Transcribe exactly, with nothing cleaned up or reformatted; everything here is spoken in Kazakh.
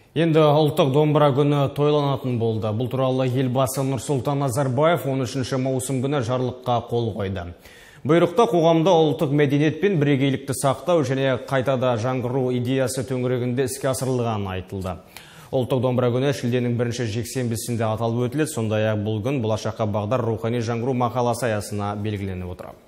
Енді ұлттық домбыра күні тойланатын болды. Бұл туралы елбасы Нұрсұлтан Назарбаев он үшінші маусым күні жарлыққа қол қойды. Бұйрықта қоғамда ұлттық мәдениет пен бірегейлікті сақтау және қайтада жаңғыру идеясы төңірегінде іске асырылғаны айтылды. Ұлттық домбыра күні шілденің бірінші жексенбісінде аталып өтіледі. Сондай-ақ бұл күн болашаққа бағдар рухани жаңғыру мақаласы аясына белгіленіп отыр.